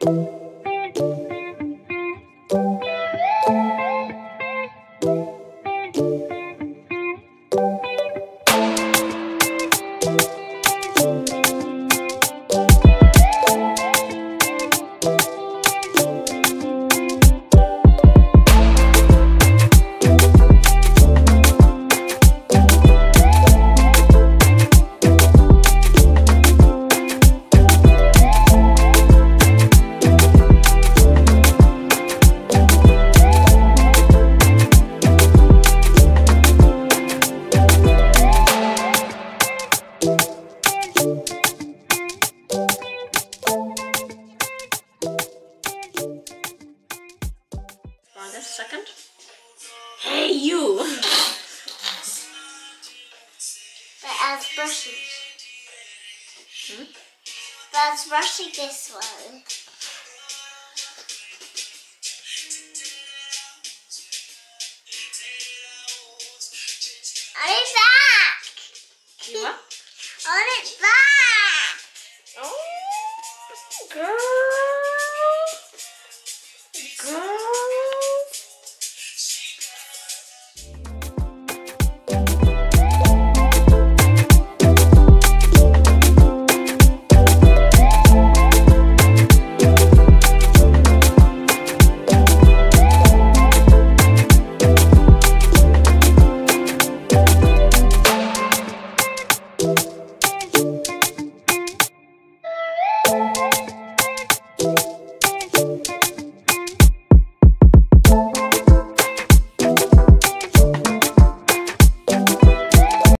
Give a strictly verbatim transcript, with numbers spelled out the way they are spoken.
Second. Hey, you! But I was brushing. Hmm? But I was brushing this one. I want it back! You what? I want it back!